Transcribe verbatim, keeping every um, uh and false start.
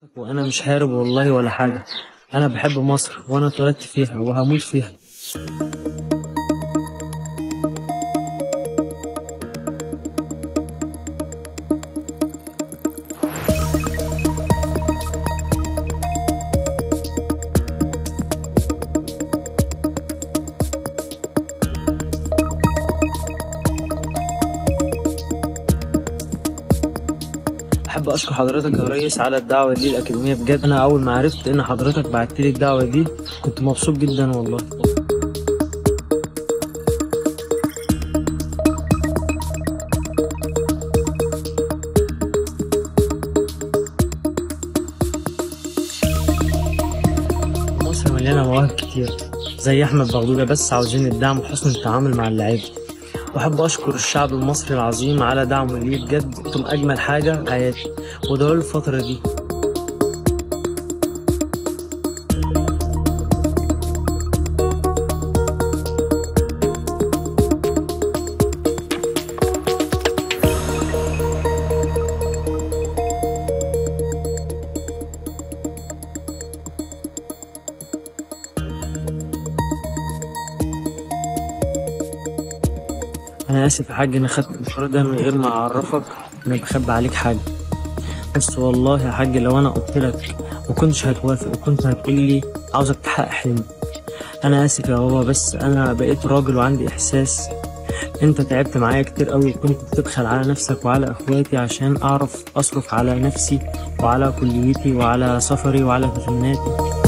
وانا مش حارب والله ولا حاجة. انا بحب مصر وانا اتولدت فيها وهموت فيها. احب اشكر حضرتك يا ريس على الدعوة دي الأكاديمية. بجد انا اول ما عرفت ان حضرتك بعتلي الدعوة دي كنت مبسوط جدا والله. مصر مليانة مواهب كتير زي احمد بغدادة، بس عاوزين الدعم وحسن التعامل مع اللعيبة. وأحب أشكر الشعب المصري العظيم على دعمه لي. بجد أنتم أجمل حاجة في حياتي، وده الفترة دي. أنا آسف يا حاج إني خدت المشوار ده من غير ما أعرفك إني بخبي عليك حاجة. بس والله يا حاج لو أنا قلت لك مكنتش هتوافق وكنت هتقول لي عاوزك تحقق حلمي. أنا آسف يا بابا، بس أنا بقيت راجل وعندي إحساس. أنت تعبت معايا كتير أوي وكنت بتبخل على نفسك وعلى إخواتي عشان أعرف أصرف على نفسي وعلى كليتي وعلى سفري وعلى فيتاميناتي.